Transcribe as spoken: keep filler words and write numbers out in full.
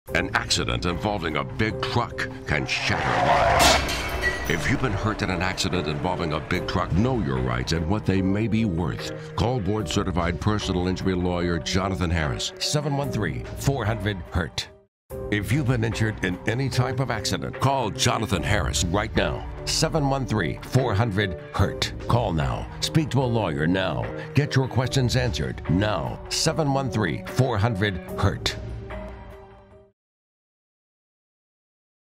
An accident involving a big truck can shatter lives. If you've been hurt in an accident involving a big truck, know your rights and what they may be worth. Call board-certified personal injury lawyer Jonathan Harris, seven one three, four hundred, hurt. If you've been injured in any type of accident, call Jonathan Harris right now. seven one three, four hundred, hurt. Call now. Speak to a lawyer now. Get your questions answered now. seven one three, four hundred, hurt.